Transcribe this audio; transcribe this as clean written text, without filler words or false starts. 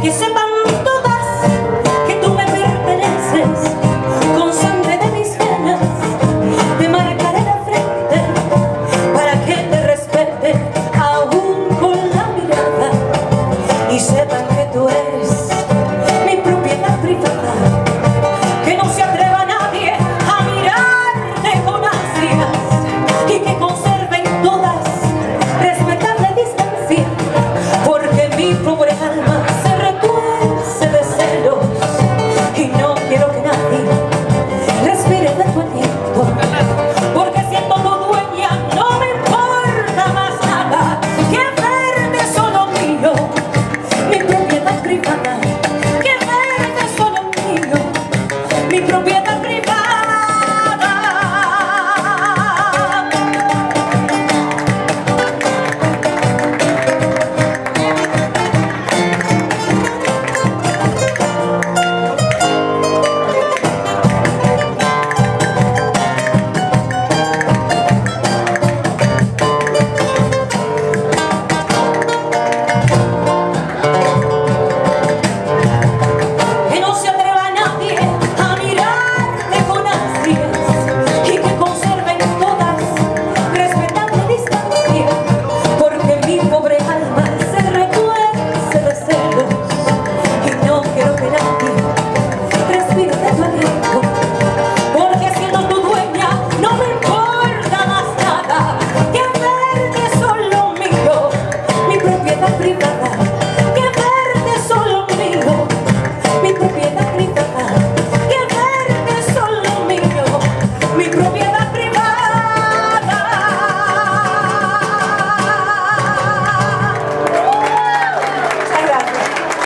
que sepan todas que tú me perteneces. Con sangre de mis venas te marcaré la frente para que te respete aún con la mirada y sepan que tú eres